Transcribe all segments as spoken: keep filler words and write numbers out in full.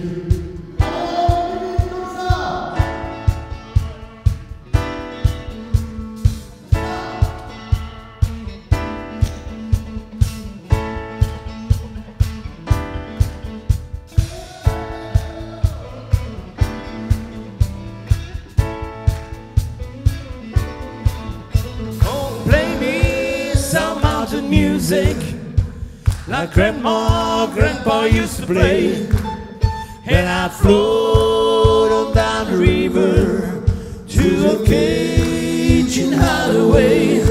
Music like grandma, grandpa used to play, and I float on down the river to a Cajun hideaway.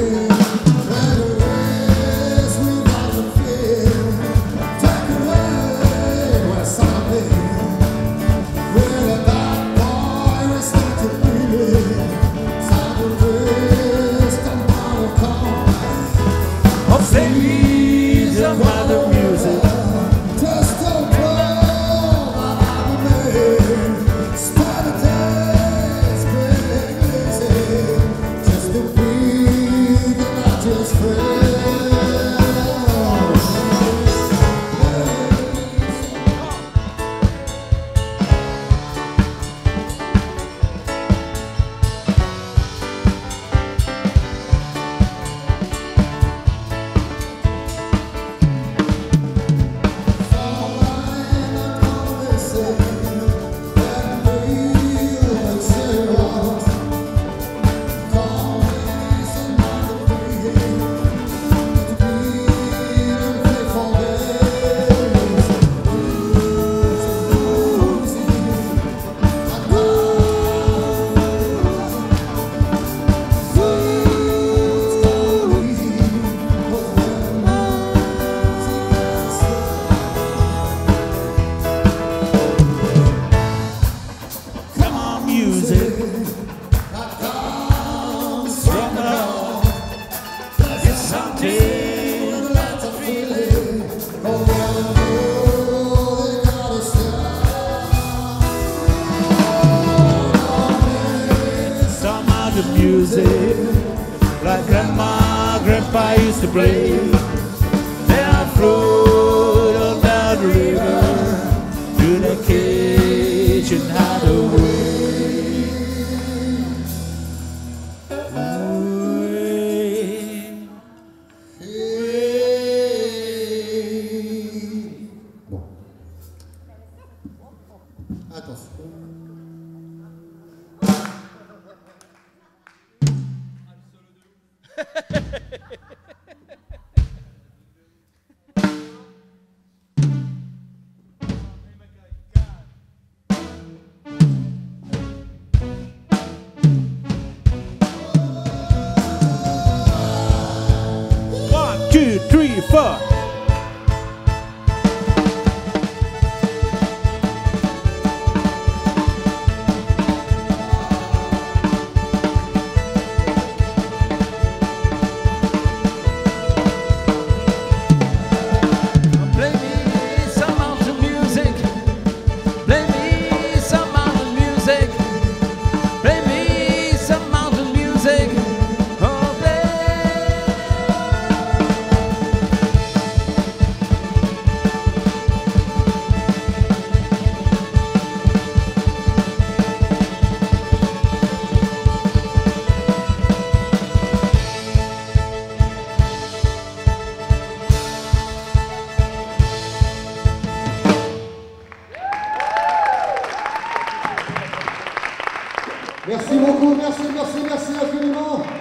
Ladies of modern music, just don't blow my mind. Spot the taste, crazy. Just to be the largest friend. Music that comes from the Lord. It's something that's a feeling. Oh, well, they gotta stop. Some other music like grandma, grandpa used to play. Then I float on down the river to the Cajun hideaway. Attention. One, two, three, four. Merci beaucoup, merci, merci, merci infiniment.